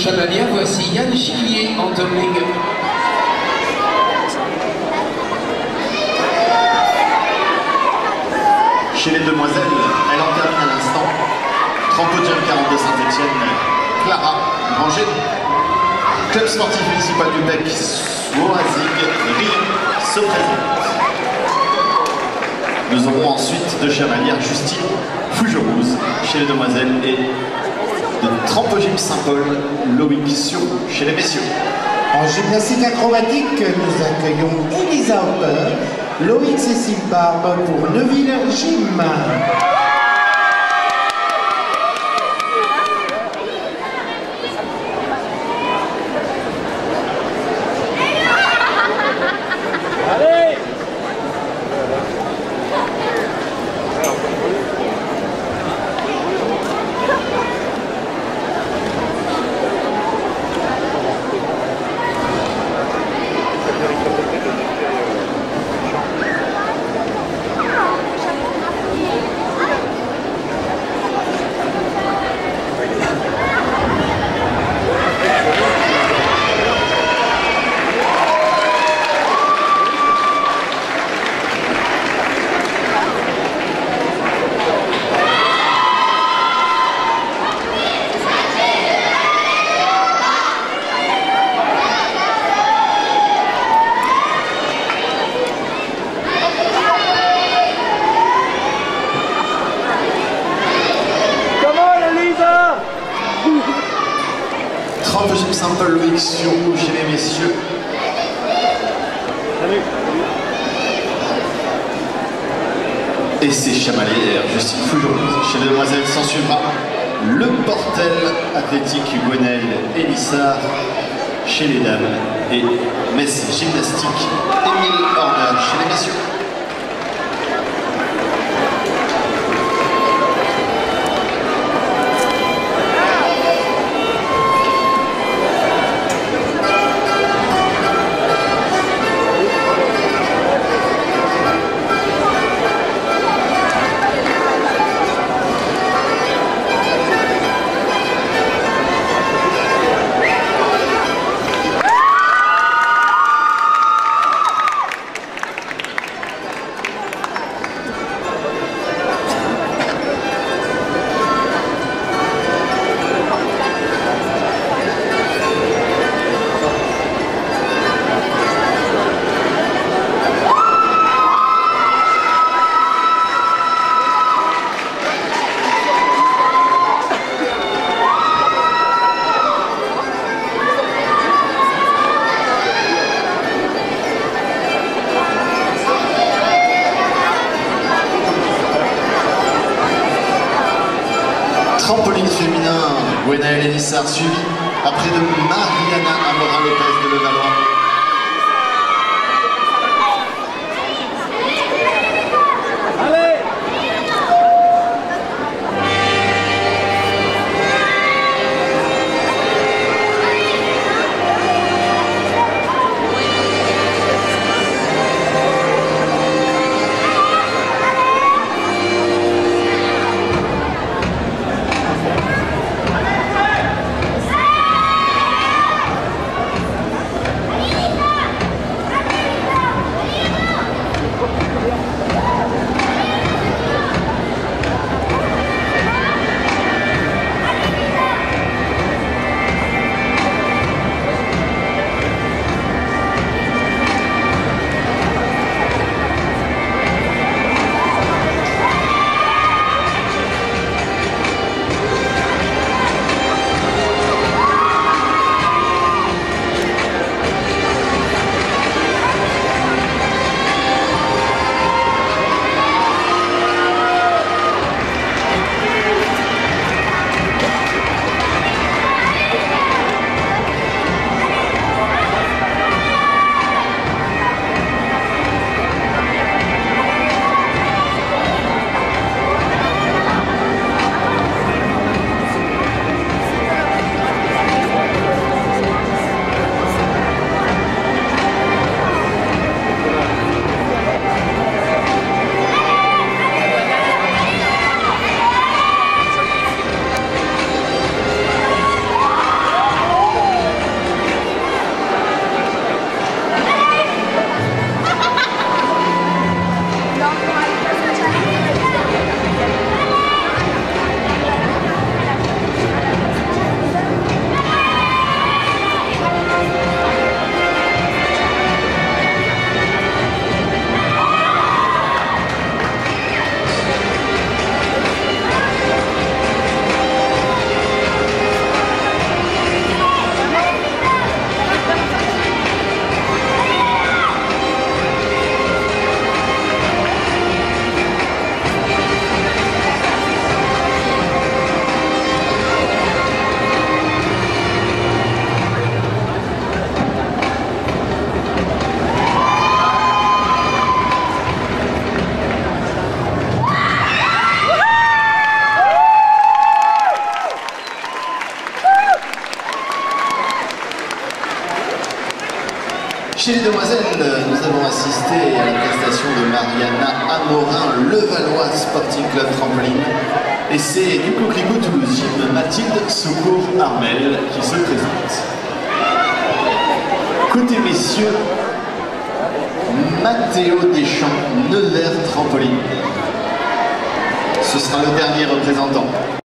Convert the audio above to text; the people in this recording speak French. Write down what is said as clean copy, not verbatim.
Chamalières, voici Yann Gillier en tumbling. Chez les demoiselles, elle entame à l'instant. Trampodium 42 Saint-Etienne, Clara Granger. Club sportif municipal du Bec, Soazig, Rion, se présente. Nous aurons ensuite de Chamalières, Justine Fougerouse chez les demoiselles et de Trampogym Saint-Paul, Loïc Surou chez les messieurs. En gymnastique acrobatique, nous accueillons Elisa Hopper, Loïc Cécile Barbe pour Neuville Gym. Trampogym Saint-Paul, Loïc Surou chez les messieurs. Et c'est Chamalières, Justine Fougerouse chez les demoiselles. S'en suivra le Portel athlétique Gwenel Elissard chez les dames et Metz gymnastique Émile Horner chez les messieurs. Trampoline féminin, Gwenaël Elissard suivi après de Mariana Amora-Lopez de Levallois. Chez les demoiselles, nous avons assisté à la prestation de Mariana Amorin, Levallois Sporting Club Trampoline. Et c'est du Coquelicot Toulouse Gym Mathilde Secours Armel qui se présente. Côté messieurs, Mathéo Deschamps, Nevers Trampoline. Ce sera le dernier représentant.